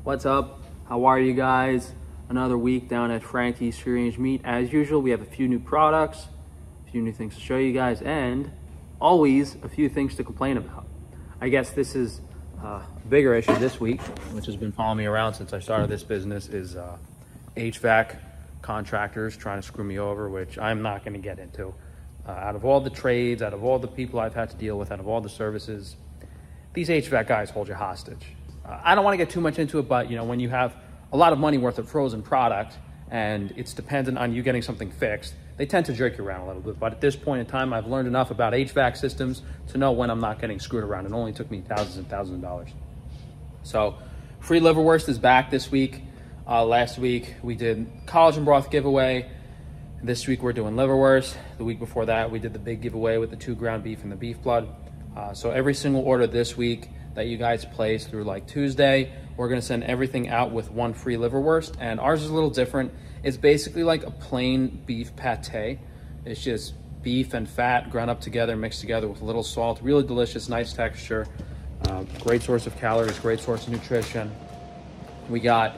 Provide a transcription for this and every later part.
What's up? How are you guys? Another week down at Frankie's Free Range Meat. As usual, we have a few new products, a few new things to show you guys, and always a few things to complain about. I guess this is a bigger issue this week, which has been following me around since I started this business, is HVAC contractors trying to screw me over, which I'm not going to get into. Out of all the trades, out of all the people I've had to deal with, out of all the services, these HVAC guys hold you hostage. I don't want to get too much into it, but you know, when you have a lot of money worth of frozen product and it's dependent on you getting something fixed, they tend to jerk you around a little bit. But at this point in time, I've learned enough about HVAC systems to know when I'm not getting screwed around. It only took me thousands and thousands of dollars. So free liverwurst is back this week. Last week we did collagen broth giveaway. This week we're doing liverwurst. The week before that we did the big giveaway with the 2 ground beef and the beef blood. So every single order this week that you guys place through like Tuesday, we're gonna send everything out with 1 free liverwurst, and ours is a little different. It's basically like a plain beef pate. It's just beef and fat ground up together, mixed together with a little salt. Really delicious, nice texture, great source of calories, great source of nutrition. We got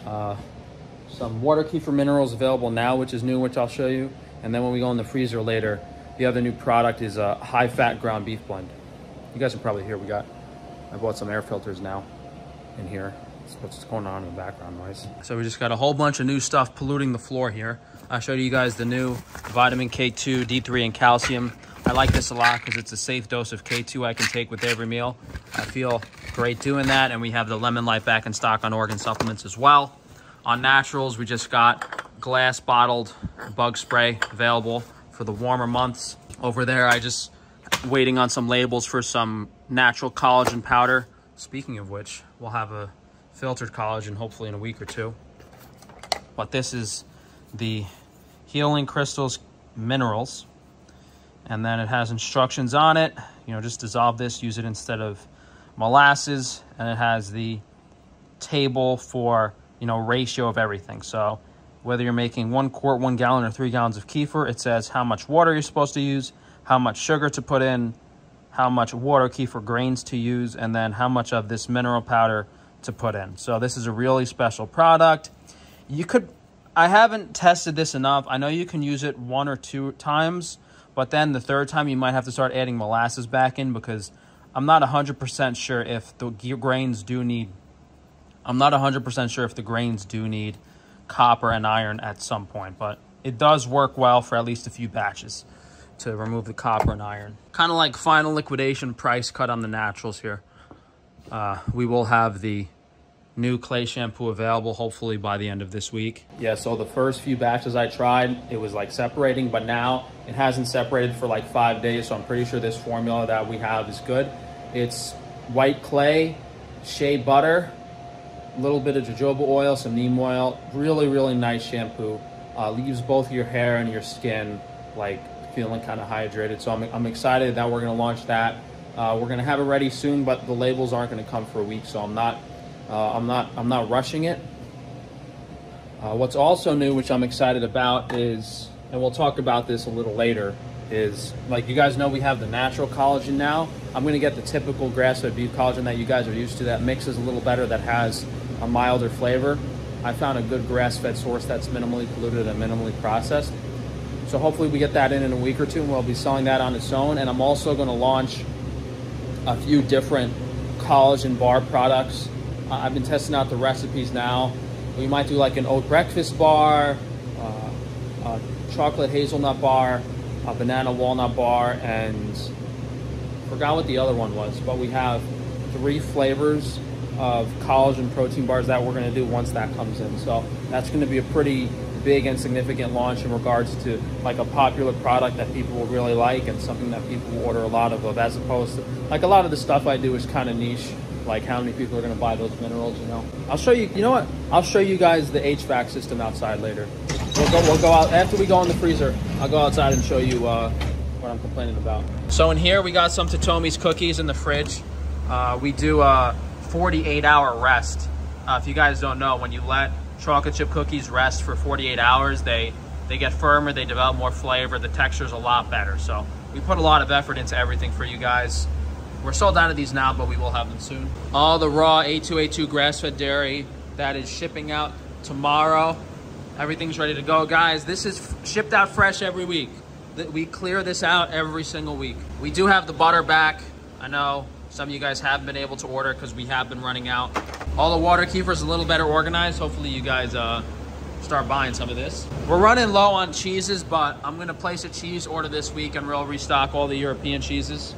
some water kefir minerals available now, which is new, which I'll show you. And then when we go in the freezer later, the other new product is a high fat ground beef blend. You guys can probably hear I bought some air filters now in here. That's what's going on in the background noise. So we just got a whole bunch of new stuff polluting the floor here. I showed you guys the new vitamin K2, D3, and calcium. I like this a lot because it's a safe dose of K2 I can take with every meal. I feel great doing that. And we have the Lemon Light back in stock on organ supplements as well. On naturals, we just got glass bottled bug spray available for the warmer months. Over there, I just waiting on some labels for some natural collagen powder. Speaking of which, we'll have a filtered collagen hopefully in a week or two. But this is the Healing Crystals Minerals. And then it has instructions on it. You know, just dissolve this, use it instead of molasses. And it has the table for, you know, ratio of everything. So whether you're making 1 quart, 1 gallon, or 3 gallons of kefir, it says how much water you're supposed to use, how much sugar to put in, how much water kefir grains to use, and then how much of this mineral powder to put in. So this is a really special product. I haven't tested this enough. I know you can use it 1 or 2 times, but then the 3rd time you might have to start adding molasses back in, because I'm not 100% sure if the grains do need, copper and iron at some point, but it does work well for at least a few batches to remove the copper and iron. Kind of like final liquidation price cut on the naturals here. We will have the new clay shampoo available hopefully by the end of this week. Yeah, so the first few batches I tried, it was like separating, but now it hasn't separated for like 5 days, so I'm pretty sure this formula that we have is good. It's white clay, shea butter, a little bit of jojoba oil, some neem oil. Really, really nice shampoo. Leaves both your hair and your skin like feeling kind of hydrated. So I'm excited that we're going to launch that. We're going to have it ready soon, but the labels aren't going to come for a week, so I'm not rushing it. What's also new, which I'm excited about, is, and we'll talk about this a little later, is, like you guys know, we have the natural collagen now. I'm going to get the typical grass-fed beef collagen that you guys are used to, that mixes a little better, that has a milder flavor. I found a good grass-fed source that's minimally polluted and minimally processed. So hopefully we get that in a week or two, and we'll be selling that on its own. And I'm also going to launch a few different collagen bar products. I've been testing out the recipes now. We might do like an oat breakfast bar, a chocolate hazelnut bar, a banana walnut bar, and forgot what the other one was, but we have 3 flavors of collagen protein bars that we're going to do once that comes in. So that's going to be a pretty big and significant launch in regards to like a popular product that people will really like, and something that people will order a lot of, as opposed to like a lot of the stuff I do is kind of niche, like how many people are going to buy those minerals, you know. I'll show you, you know what, I'll show you guys the HVAC system outside later. We'll go out after we go in the freezer. I'll go outside and show you what I'm complaining about. So in here we got some Totomi's cookies in the fridge. We do a 48-hour rest. If you guys don't know, when you let chocolate chip cookies rest for 48 hours, they get firmer, they develop more flavor, the texture's a lot better. So we put a lot of effort into everything for you guys. We're sold out of these now, but we will have them soon. All the raw A2A2 grass-fed dairy that is shipping out tomorrow. Everything's ready to go. Guys, this is shipped out fresh every week. We clear this out every single week. We do have the butter back. I know some of you guys haven't been able to order because we have been running out. All the water Kefir is a little better organized. Hopefully you guys start buying some of this. We're running low on cheeses, but I'm gonna place a cheese order this week and we'll restock all the European cheeses.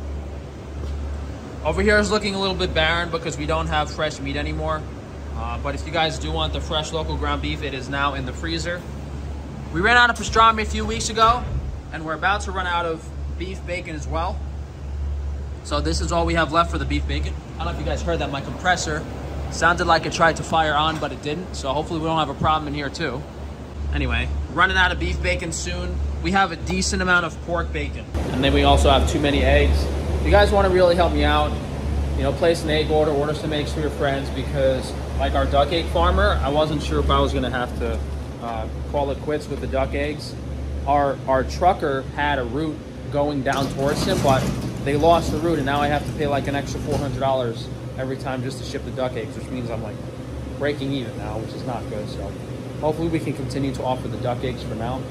Over here is looking a little bit barren because we don't have fresh meat anymore. But if you guys do want the fresh local ground beef, it is now in the freezer. We ran out of pastrami a few weeks ago, and we're about to run out of beef bacon as well. So this is all we have left for the beef bacon. I don't know if you guys heard that my compressor sounded like it tried to fire on, but it didn't. So hopefully we don't have a problem in here too. Anyway, running out of beef bacon soon. We have a decent amount of pork bacon. And then we also have too many eggs. If you guys want to really help me out, you know, place an egg order some eggs for your friends, because like our duck egg farmer, I wasn't sure if I was going to have to call it quits with the duck eggs. Our trucker had a route going down towards him, but they lost the route, and now I have to pay like an extra $400 every time just to ship the duck eggs, which means I'm like breaking even now, which is not good. So hopefully we can continue to offer the duck eggs for now.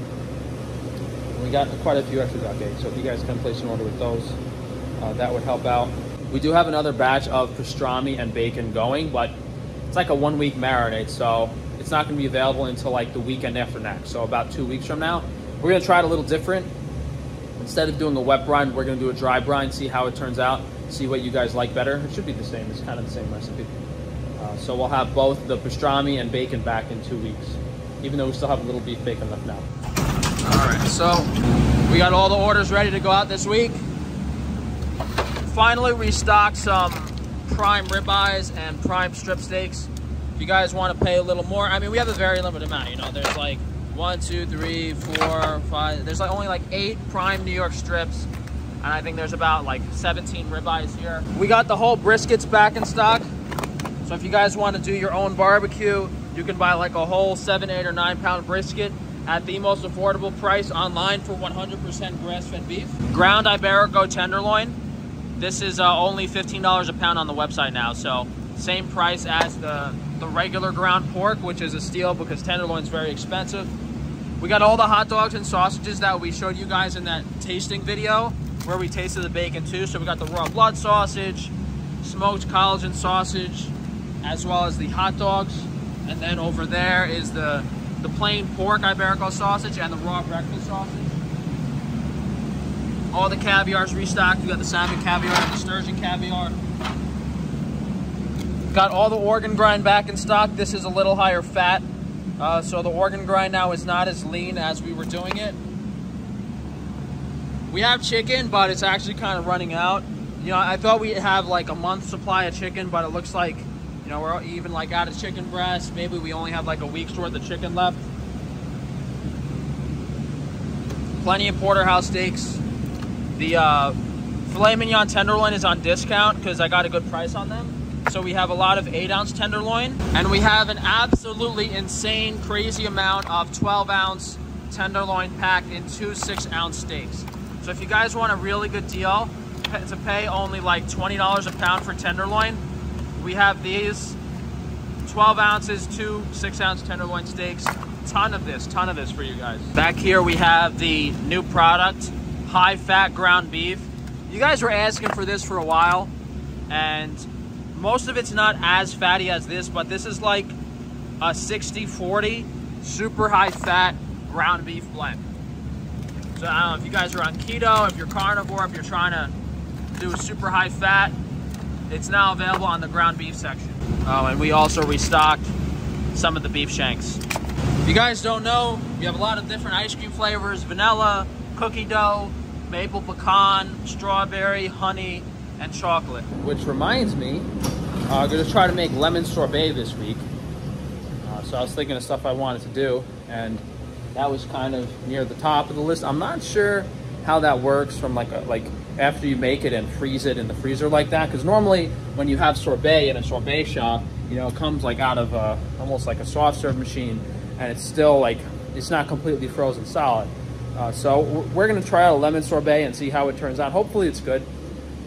We got quite a few extra duck eggs, so if you guys can place an order with those, that would help out. We do have another batch of pastrami and bacon going, but it's like a 1 week marinade, so it's not going to be available until like the weekend after next, so about 2 weeks from now. We're going to try it a little different. Instead of doing a wet brine, we're going to do a dry brine, see how it turns out, see what you guys like better. It should be the same. It's kind of the same recipe. So we'll have both the pastrami and bacon back in 2 weeks, even though we still have a little beef bacon left now. All right, so we got all the orders ready to go out this week. Finally restocked some prime ribeyes and prime strip steaks. If you guys want to pay a little more, I mean, we have a very limited amount. You know, there's like 1, 2, 3, 4, 5. There's like only like 8 prime New York strips, and I think there's about like 17 ribeyes here. We got the whole briskets back in stock. So if you guys want to do your own barbecue, you can buy like a whole 7, 8, or 9 pound brisket at the most affordable price online for 100% grass-fed beef. Ground Iberico tenderloin. This is only $15 a pound on the website now, so same price as the regular ground pork, which is a steal because tenderloin's very expensive. We got all the hot dogs and sausages that we showed you guys in that tasting video where we tasted the bacon too. So we got the raw blood sausage, smoked collagen sausage, as well as the hot dogs. And then over there is the plain pork Iberico sausage and the raw breakfast sausage. All the caviar's restocked. We got the salmon caviar and the sturgeon caviar. Got all the organ grind back in stock. This is a little higher fat, so the organ grind now is not as lean as we were doing it. We have chicken, but it's actually kind of running out. You know, I thought we'd have like a month's supply of chicken, but it looks like, you know, we're even like out of chicken breast. Maybe we only have like a week's worth of chicken left. Plenty of porterhouse steaks. The filet mignon tenderloin is on discount because I got a good price on them. So we have a lot of 8-ounce tenderloin, and we have an absolutely insane, crazy amount of 12-ounce tenderloin packed in 2 6-ounce steaks. So if you guys want a really good deal to pay only like $20 a pound for tenderloin, we have these 12 ounces, 2 6-ounce tenderloin steaks. Ton of this for you guys. Back here we have the new product, high fat ground beef. You guys were asking for this for a while, and most of it's not as fatty as this, but this is like a 60-40 super high fat ground beef blend. So I don't know if you guys are on keto, if you're carnivore, if you're trying to do a super high fat, it's now available on the ground beef section. Oh, and we also restocked some of the beef shanks. If you guys don't know, we have a lot of different ice cream flavors: vanilla, cookie dough, maple pecan, strawberry, honey, and chocolate. Which reminds me, I'm gonna try to make lemon sorbet this week. So I was thinking of stuff I wanted to do, and that was kind of near the top of the list. I'm not sure how that works from like after you make it and freeze it in the freezer like that, because normally when you have sorbet in a sorbet shop, you know, it comes like out of almost like a soft serve machine, and it's still like, it's not completely frozen solid. So we're gonna try out a lemon sorbet and see how it turns out. Hopefully it's good. You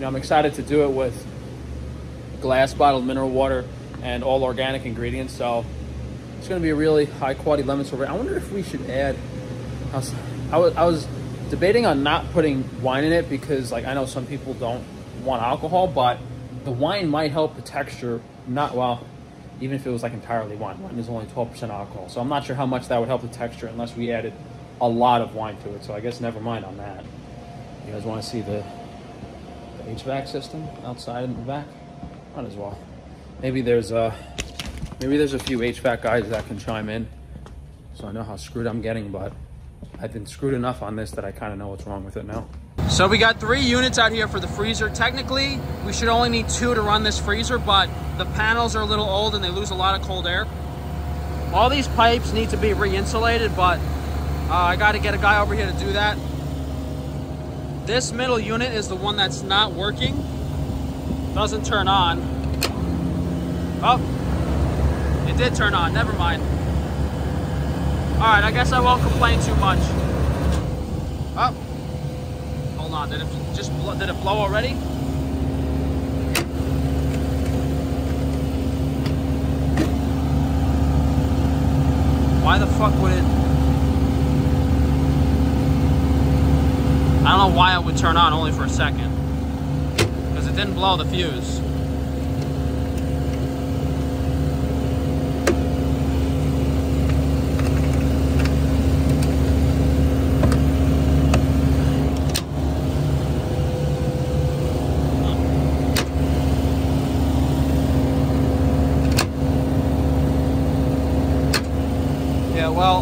know, I'm excited to do it with glass bottled mineral water and all organic ingredients. So it's going to be a really high quality lemon sorbet. I wonder if we should add, I was debating on not putting wine in it because, like, I know some people don't want alcohol, but the wine might help the texture. Not, well, even if it was like entirely wine is only 12% alcohol. So I'm not sure how much that would help the texture unless we added a lot of wine to it. So I guess never mind on that. You guys want to see the HVAC system outside in the back? Might as well. Maybe there's a few HVAC guys that can chime in, so I know how screwed I'm getting, but I've been screwed enough on this that I kind of know what's wrong with it now. So we got 3 units out here for the freezer. Technically, we should only need 2 to run this freezer, but the panels are a little old and they lose a lot of cold air. All these pipes need to be re-insulated, but I got to get a guy over here to do that. This middle unit is the one that's not working. Doesn't turn on. Oh, it did turn on. Never mind. All right, I guess I won't complain too much. Oh, hold on. Did it blow already? Why the fuck would it? I don't know why it would turn on only for a second. Because it didn't blow the fuse. Yeah, well,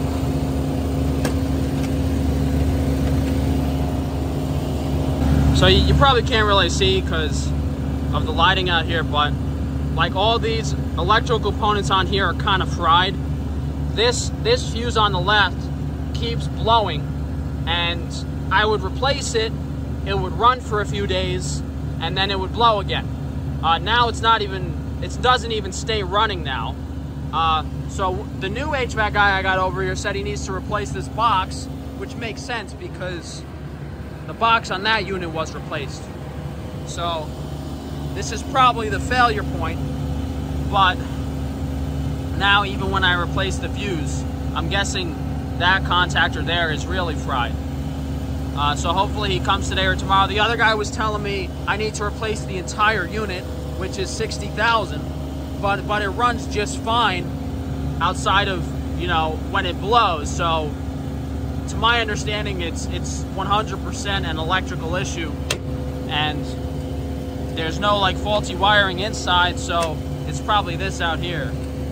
so you probably can't really see because of the lighting out here, but like all these electrical components on here are kind of fried. This fuse on the left keeps blowing, and I would replace it, it would run for a few days, and then it would blow again. Now it doesn't even stay running now. So the new HVAC guy I got over here said he needs to replace this box, which makes sense because the box on that unit was replaced. So this is probably the failure point, but now even when I replace the fuse, I'm guessing that contactor there is really fried. So hopefully he comes today or tomorrow. The other guy was telling me I need to replace the entire unit, which is $60,000, but it runs just fine outside of, you know, when it blows. So to my understanding, it's 100% an electrical issue, and there's no like faulty wiring inside, so it's probably this out here.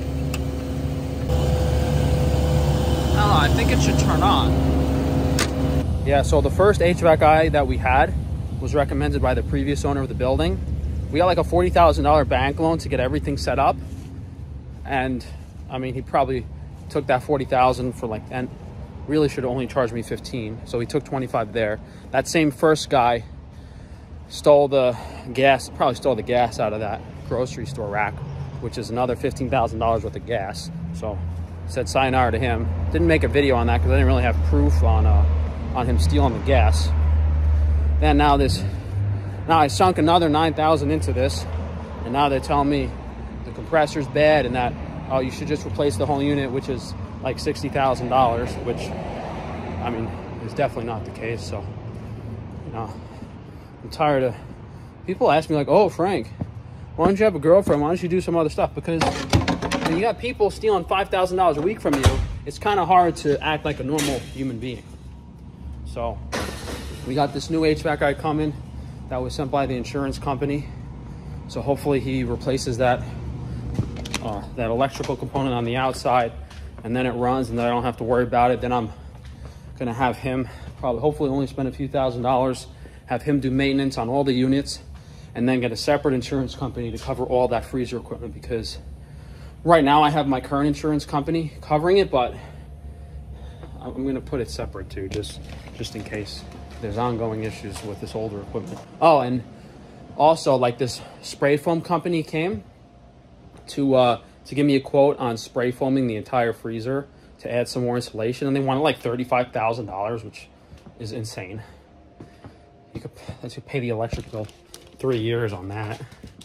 I don't know, I think it should turn on. Yeah, so the first HVAC guy that we had was recommended by the previous owner of the building. We got like a $40,000 bank loan to get everything set up, and I mean, he probably took that $40,000 for like, and really should have only charged me 15, so he took 25 there. That same first guy stole the gas, probably stole the gas out of that grocery store rack, which is another $15,000 worth of gas. So said sayonara to him. Didn't make a video on that because I didn't really have proof on him stealing the gas. Then now I sunk another $9,000 into this, and now they're telling me the compressor's bad and that, oh, you should just replace the whole unit, which is like $60,000, which, I mean, is definitely not the case. So, you know, I'm tired of people ask me like, oh, Frank, why don't you have a girlfriend? Why don't you do some other stuff? Because when you got people stealing $5,000 a week from you, it's kind of hard to act like a normal human being. So we got this new HVAC guy coming that was sent by the insurance company. So hopefully he replaces that electrical component on the outside, and then it runs, and then I don't have to worry about it. Then I'm gonna have him hopefully only spend a few $1,000s, have him do maintenance on all the units, and then get a separate insurance company to cover all that freezer equipment, because right now I have my current insurance company covering it, but I'm gonna put it separate too, just in case there's ongoing issues with this older equipment. Oh, and also, like, this spray foam company came to give me a quote on spray foaming the entire freezer to add some more insulation, and they wanted like $35,000, which is insane. You could pay the electric bill 3 years on that.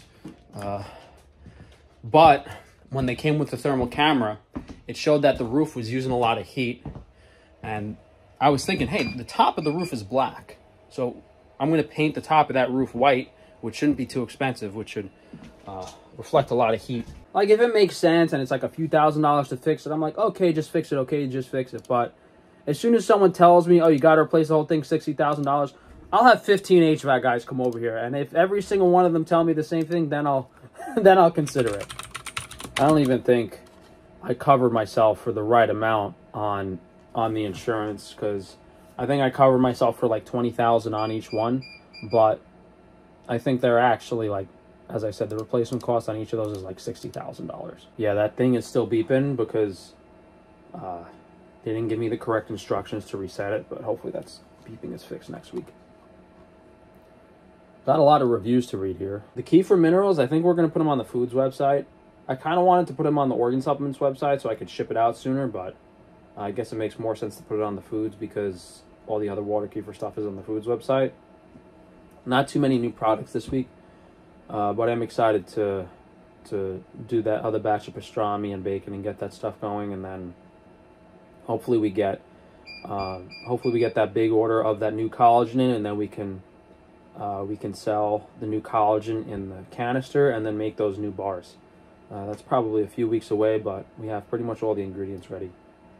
But when they came with the thermal camera, it showed that the roof was using a lot of heat. And I was thinking, hey, the top of the roof is black, so I'm going to paint the top of that roof white, which shouldn't be too expensive, which should reflect a lot of heat. Like, if it makes sense and it's like a few $1,000s to fix it, I'm like, okay, just fix it, okay, just fix it. But as soon as someone tells me, oh, you got to replace the whole thing, $60,000, I'll have 15 HVAC guys come over here. And if every single one of them tell me the same thing, then I'll consider it. I don't even think I covered myself for the right amount on the insurance, because I think I covered myself for like $20,000 on each one, but I think they're actually, like, as I said, the replacement cost on each of those is like $60,000. Yeah, that thing is still beeping because they didn't give me the correct instructions to reset it, but hopefully that's beeping is fixed next week. Got a lot of reviews to read here. The Kefir minerals, I think we're going to put them on the foods website. I kind of wanted to put them on the organ supplements website so I could ship it out sooner, but I guess it makes more sense to put it on the foods because all the other water kefir stuff is on the foods website. Not too many new products this week, but I'm excited to do that other batch of pastrami and bacon and get that stuff going, and then hopefully we get that big order of that new collagen in, and then we can sell the new collagen in the canister and then make those new bars. That's probably a few weeks away, but we have pretty much all the ingredients ready.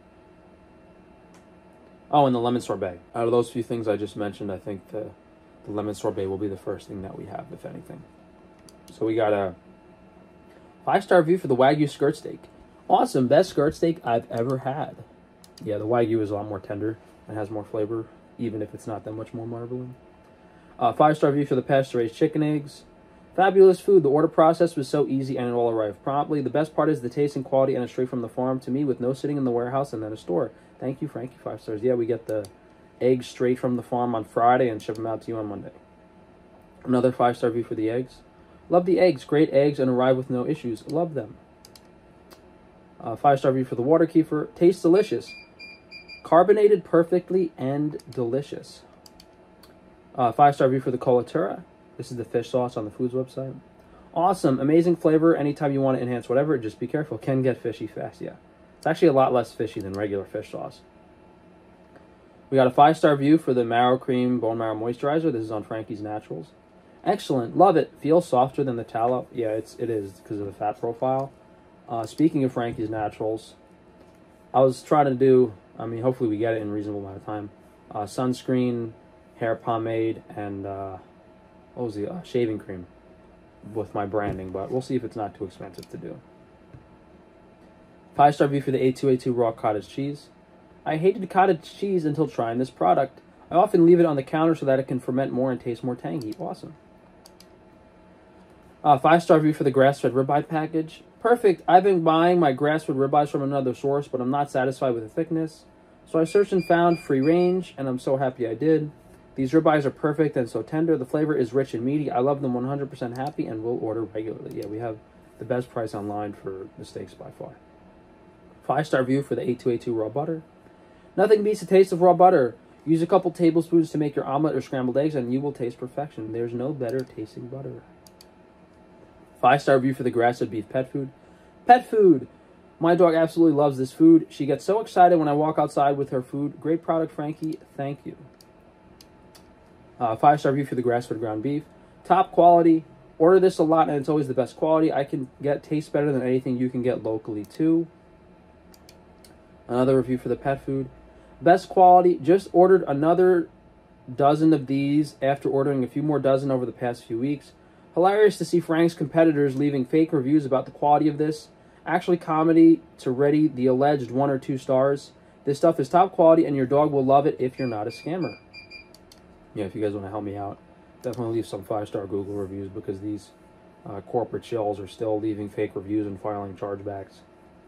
Oh, and the lemon sorbet. Out of those few things I just mentioned, I think the lemon sorbet will be the first thing that we have, if anything. So we got a 5-star review for the Wagyu skirt steak. Awesome, best skirt steak I've ever had. Yeah, the Wagyu is a lot more tender and has more flavor, even if it's not that much more marbling. 5-star review for the pasture-raised chicken eggs. Fabulous food. The order process was so easy and it all arrived promptly. The best part is the taste and quality, and it's straight from the farm to me with no sitting in the warehouse and then a store. Thank you, Frankie. 5 stars. Yeah, we get the eggs straight from the farm on Friday and ship them out to you on Monday. Another 5-star review for the eggs. Love the eggs. Great eggs and arrive with no issues. Love them. 5-star review for the water kefir. Tastes delicious. Carbonated perfectly and delicious. 5-star review for the colatura. This is the fish sauce on the foods website. Awesome. Amazing flavor. Anytime you want to enhance whatever, just be careful. Can get fishy fast. Yeah. It's actually a lot less fishy than regular fish sauce. We got a 5-star review for the Marrow Cream Bone Marrow Moisturizer. This is on Frankie's Naturals. Excellent. Love it. Feels softer than the tallow. Yeah, it is because of the fat profile. Speaking of Frankie's Naturals, I was trying to do, hopefully we get it in a reasonable amount of time, sunscreen, hair pomade, and shaving cream with my branding, but we'll see if it's not too expensive to do. 5-star review for the A2A2 raw cottage cheese. I hated cottage cheese until trying this product. I often leave it on the counter so that it can ferment more and taste more tangy. Awesome. 5-star review for the grass-fed ribeye package. Perfect. I've been buying my grass-fed ribeyes from another source, but I'm not satisfied with the thickness. So I searched and found free range, and I'm so happy I did. These ribeyes are perfect and so tender. The flavor is rich and meaty. I love them. 100% happy and will order regularly. Yeah, we have the best price online for the steaks by far. 5-star review for the A2A2 raw butter. Nothing beats the taste of raw butter. Use a couple tablespoons to make your omelet or scrambled eggs and you will taste perfection. There's no better tasting butter. 5-star review for the grass-fed beef pet food. Pet food. My dog absolutely loves this food. She gets so excited when I walk outside with her food. Great product, Frankie. Thank you. 5-star review for the grass-fed ground beef. Top quality. Order this a lot and it's always the best quality. I can get tastes better than anything you can get locally too. Another review for the pet food. Best quality. Just ordered another dozen of these after ordering a few more dozen over the past few weeks. Hilarious to see Frank's competitors leaving fake reviews about the quality of this. Actually comedy to ready the alleged 1 or 2 stars. This stuff is top quality and your dog will love it if you're not a scammer. Yeah, if you guys want to help me out, definitely leave some 5-star Google reviews because these corporate shells are still leaving fake reviews and filing chargebacks.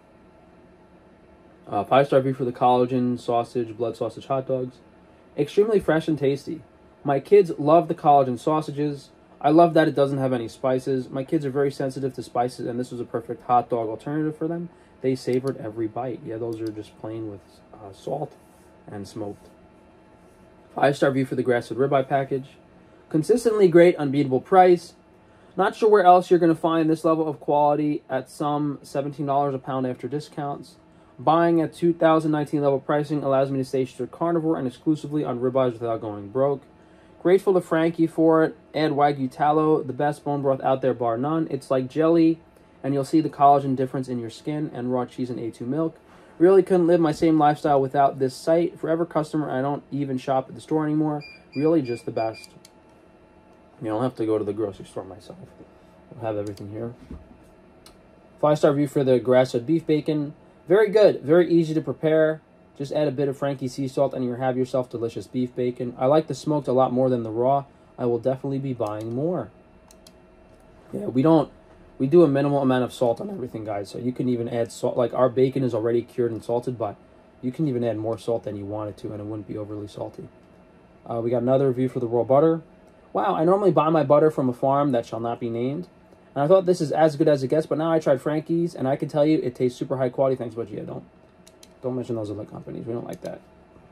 5-star review for the collagen sausage, blood sausage hot dogs. Extremely fresh and tasty. My kids love the collagen sausages. I love that it doesn't have any spices. My kids are very sensitive to spices, and this was a perfect hot dog alternative for them. They savored every bite. Yeah, those are just plain with salt and smoked. 5-star review for the grass-fed ribeye package. Consistently great, unbeatable price. Not sure where else you're going to find this level of quality at some $17 a pound after discounts. Buying at 2019 level pricing allows me to stay strict carnivore and exclusively on ribeyes without going broke. Grateful to Frankie for it. Add Wagyu tallow, the best bone broth out there bar none. It's like jelly, and you'll see the collagen difference in your skin, and raw cheese and A2 milk. Really couldn't live my same lifestyle without this site. Forever customer. I don't even shop at the store anymore. Really just the best. You don't have to go to the grocery store myself. I'll have everything here. 5-star review for the grass-fed beef bacon. Very good. Very easy to prepare. Just add a bit of Frankie sea salt and you'll have yourself delicious beef bacon. I like the smoked a lot more than the raw. I will definitely be buying more. Yeah, we do a minimal amount of salt on everything, guys. So you can even add salt. Like, our bacon is already cured and salted, but you can even add more salt than you wanted to, and it wouldn't be overly salty. We got another review for the raw butter. Wow, I normally buy my butter from a farm that shall not be named. And I thought this is as good as it gets, but now I tried Frankie's, and I can tell you it tastes super high quality. Thanks, but yeah, don't mention those other companies. We don't like that.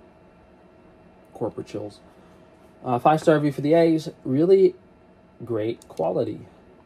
Corporate chills. 5-star review for the eggs. Really great quality.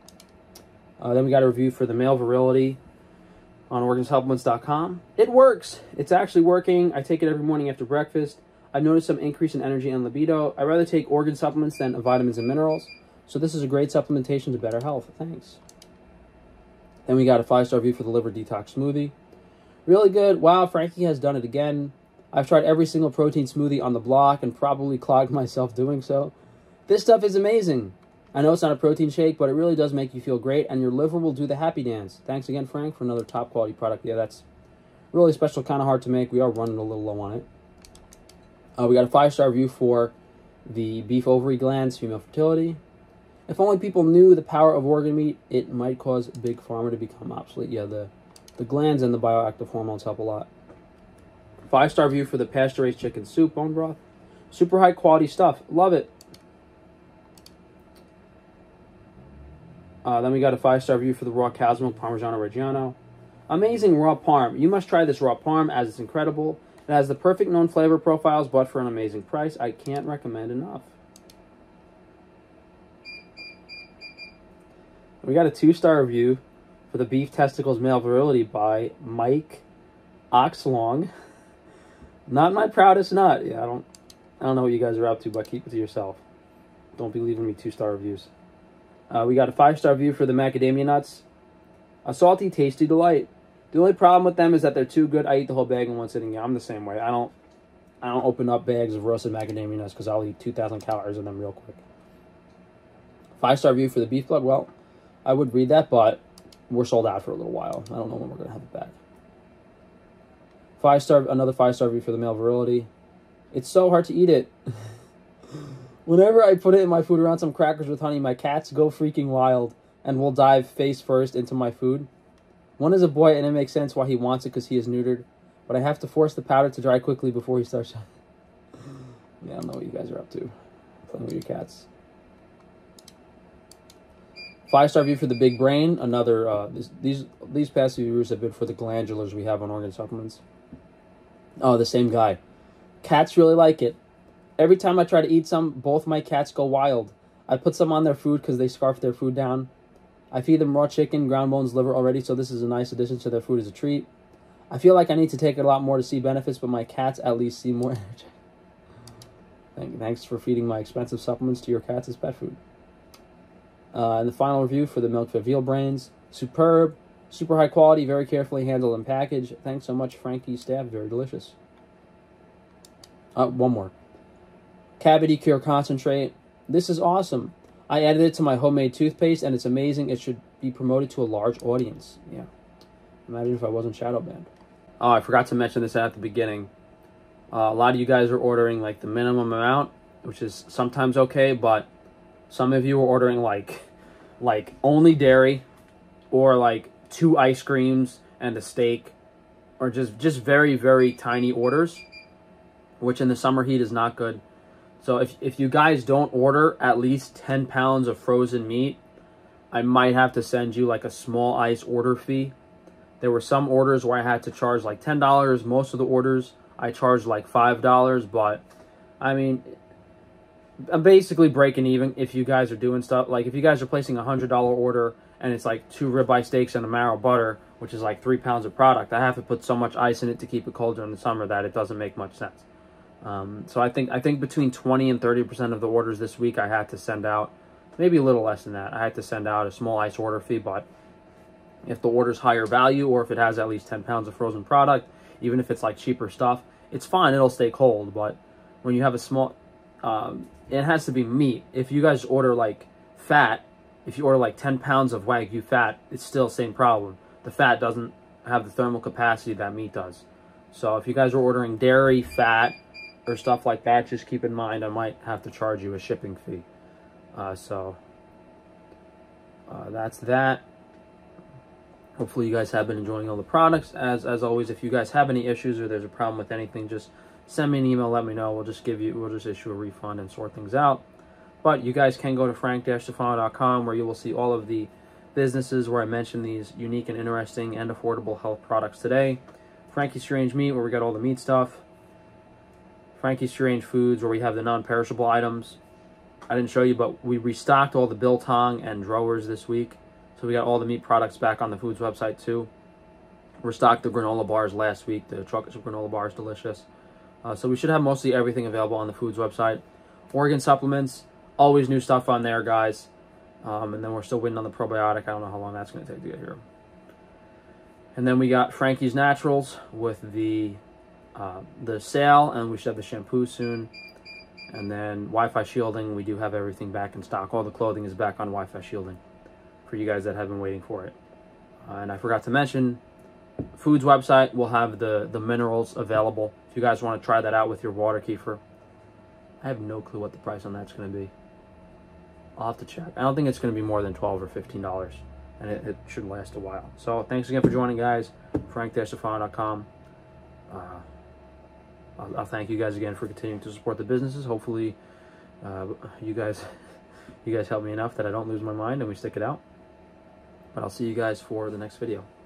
Then we got a review for the male virility on organsupplements.com. It works. It's actually working. I take it every morning after breakfast. I've noticed some increase in energy and libido. I'd rather take organ supplements than vitamins and minerals. So this is a great supplementation to better health. Thanks. Then we got a 5-star review for the liver detox smoothie. Really good. Wow, Frankie has done it again. I've tried every single protein smoothie on the block and probably clogged myself doing so. This stuff is amazing. I know it's not a protein shake, but it really does make you feel great, and your liver will do the happy dance. Thanks again, Frank, for another top-quality product. Yeah, that's really special, kind of hard to make. We are running a little low on it. We got a 5-star review for the beef ovary glands, female fertility. If only people knew the power of organ meat, it might cause Big Pharma to become obsolete. Yeah, the glands and the bioactive hormones help a lot. 5-star review for the pasture-raised chicken soup bone broth. Super high-quality stuff. Love it. Then we got a 5-star review for the raw cow's milk Parmigiano Reggiano. Amazing raw parm. You must try this raw parm as it's incredible. It has the perfect known flavor profiles, but for an amazing price. I can't recommend enough. We got a 2-star review for the beef testicles male virility by Mike Oxlong. Not my proudest nut. Yeah, I don't know what you guys are up to, but keep it to yourself. Don't be leaving me 2-star reviews. We got a 5-star review for the macadamia nuts. A salty, tasty delight. The only problem with them is that they're too good. I eat the whole bag in one sitting. Yeah, I'm the same way. I don't open up bags of roasted macadamia nuts because I'll eat 2,000 calories of them real quick. 5-star review for the beef blood. Well, I would read that, but we're sold out for a little while. I don't know when we're going to have it back. Another 5-star review for the male virility. It's so hard to eat it. Whenever I put it in my food around some crackers with honey, my cats go freaking wild and will dive face first into my food. One is a boy, and it makes sense why he wants it because he is neutered. But I have to force the powder to dry quickly before he starts. Yeah, I don't know what you guys are up to. Playing with your cats. 5-star review for the big brain. Another, these past few reviews have been for the glandulars we have on organ supplements. Oh, the same guy. Cats really like it. Every time I try to eat some, both my cats go wild. I put some on their food because they scarf their food down. I feed them raw chicken, ground bones, liver already, so this is a nice addition to their food as a treat. I feel like I need to take it a lot more to see benefits, but my cats at least see more energy. Thanks for feeding my expensive supplements to your cats as pet food. And the final review for the milk-fed veal brains. Superb, super high quality, very carefully handled and packaged. Thanks so much, Frankie staff. Very delicious. One more. Cavity Cure Concentrate. This is awesome. I added it to my homemade toothpaste, and it's amazing. It should be promoted to a large audience. Yeah. Imagine if I wasn't shadow banned. Oh, I forgot to mention this at the beginning. A lot of you guys are ordering like the minimum amount, which is sometimes okay, but some of you are ordering like only dairy, or like 2 ice creams and a steak, or just very, very tiny orders, which in the summer heat is not good. So if you guys don't order at least 10 pounds of frozen meat, I might have to send you like a small ice order fee. There were some orders where I had to charge like $10. Most of the orders I charged like $5, but I mean, I'm basically breaking even if you guys are doing stuff. Like if you guys are placing a $100 order and it's like 2 ribeye steaks and a marrow butter, which is like 3 pounds of product, I have to put so much ice in it to keep it cold during the summer that it doesn't make much sense. So I think between 20 and 30% of the orders this week I had to send out, maybe a little less than that. I had to send out a small ice order fee, but if the order's higher value or if it has at least 10 pounds of frozen product, even if it's like cheaper stuff, it's fine, it'll stay cold. But when you have a small, it has to be meat. If you guys order like fat, if you order like 10 pounds of Wagyu fat, it's still the same problem. The fat doesn't have the thermal capacity that meat does. So if you guys are ordering dairy, fat, or stuff like that, just keep in mind I might have to charge you a shipping fee. That's that. Hopefully you guys have been enjoying all the products. As always, if you guys have any issues or there's a problem with anything, just send me an email, let me know. We'll just issue a refund and sort things out. But you guys can go to frank-stefano.com where you will see all of the businesses where I mentioned these unique and interesting and affordable health products today. Frankie's Strange Meat, where we got all the meat stuff. Frankie's Strange Foods, where we have the non-perishable items. I didn't show you, but we restocked all the biltong and drawers this week. So we got all the meat products back on the Foods website too. Restocked the granola bars last week. The chocolate chip granola bar is delicious. So we should have mostly everything available on the Foods website. Organ supplements, always new stuff on there, guys. And then we're still waiting on the probiotic. I don't know how long that's going to take to get here. And then we got Frankie's Naturals with the sale, and we should have the shampoo soon. And then Wi-Fi shielding, we do have everything back in stock. All the clothing is back on Wi-Fi shielding for you guys that have been waiting for it. And I forgot to mention, Foods website will have the minerals available. If you guys want to try that out with your water kefir. I have no clue what the price on that's going to be. I'll have to check. I don't think it's going to be more than $12 or $15. And it should last a while. So thanks again for joining, guys. frank-stefano.com. I'll thank you guys again for continuing to support the businesses. Hopefully, you guys help me enough that I don't lose my mind and we stick it out. But I'll see you guys for the next video.